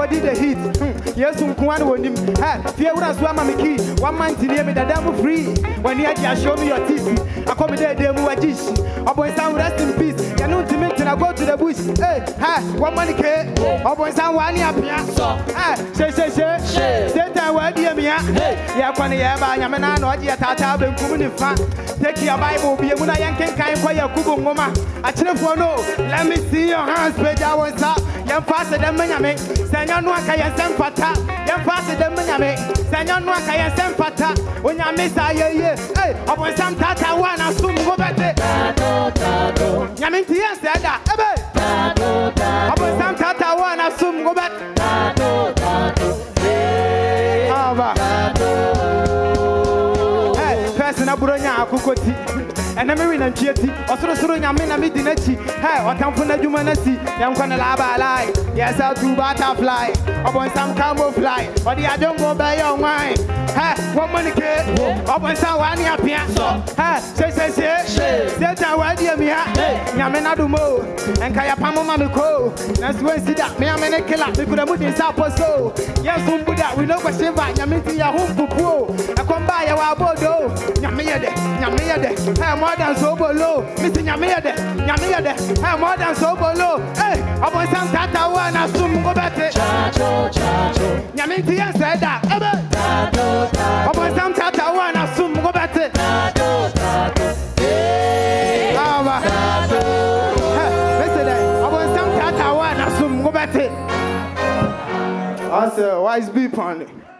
body the heat. Yes, one on him. Fear would as well, mammy key. 1 month near me, the devil free. When you show me your teeth, I come there, they move a dish. Oh, boy, sound rest in peace. You're not to make I go to the bush. Hey, 1 money care. Oh, boy, sound 1 year. Say, say, where dear me. Yeah, when you have a Yamana, or Yatata, and Kumuni fan. Take your Bible, be a Muna Yankin kind for your Kubu Mama. I tell you, no, let me see your hands, but I was up. Young faster than Miami. Send your Nwaka and Sempata. Young faster than Miami. Send your Nwaka and Sempata. When you miss a year, hey, I was some Tata one, I soon go back there. Yaminti, yes, that. I was some Tata one, I soon go back. Hey, Persona Buronia, Kukoti. And I'm in a chieti, or so Yamina Midinachi. Hey, or Tampuna Humanity, Yankana Laba lie. Yes, I'll do butterfly. Upon some camouflage, but I don't go by your mind. Hey, 1 money kid, upon some 1 year piano. Hey, say, that why dear me, Yamina do more, and Kayapamo Mamiko. That's when see that me, I'm in a killer, we could have put in Sapo so. Yes, who put that, we know what she buy, Yamiti, Yahoo, Pupo. I come by our bodo, Yamia, more than so below, Mr. Yamia, I'm more than so below. Hey, upon some Tata one, I soon go back to Yamiti said that. Upon some Tata one, I soon go back to upon some Tata one, I soon go back to. I said, why is beep on it?